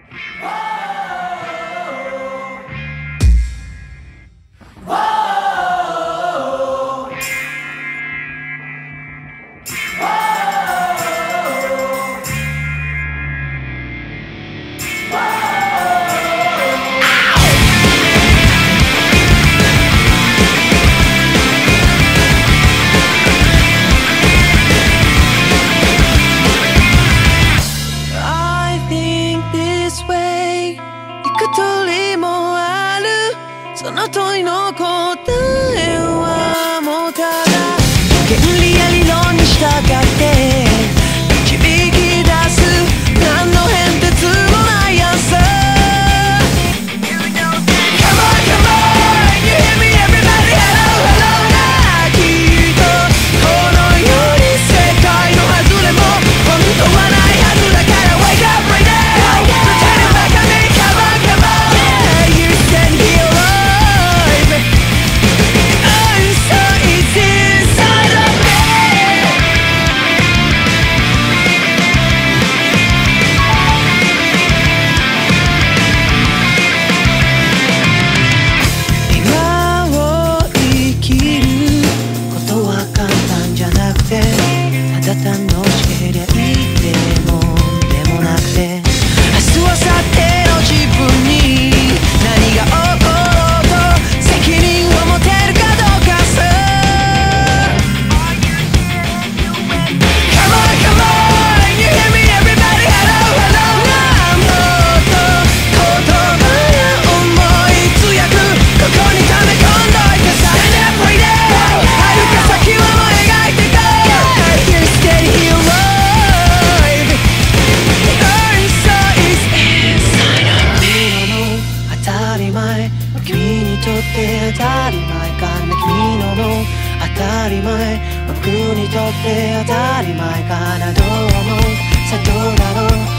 その問いの答えはもうただ原理や理論に従って導き出す何の変哲もないアンサー Come on, come on, you hear me everybody, hello, hello なきっとこの世に世界の外れも本当はないはずだから Wake up right now, pretend it back at me, come on, come on, yeah, you stand here楽しけりゃいいでもでもなくて明日明後日の自分に何が起ころうと責任を持てるかどうかさ Come on, come on, you hear me everybody, hello, hello もっと言葉や思い強くここに溜め込んどいてさ Stand up right now 遥か先を描いてこうStay here alive. Earn so is inside of me. 当たり前君にとって当たり前かな君の当たり前僕にとって当たり前かなどう思うさあどうだろう